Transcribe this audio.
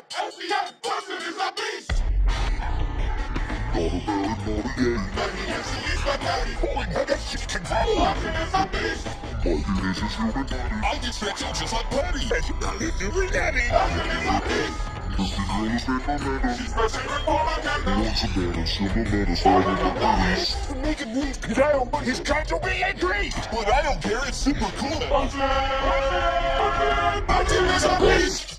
LCS, Bunsen is a beast. MC is my daddy. Pulling heavy shit can grow. Bunsen is a beast. I get sexual just like Patty. And you got it, you're daddy. Bunsen is a beast. She's my favorite form of candy. Making moves, cause I don't want his kind to be angry. But I don't care, it's super cool. Bunsen is a beast.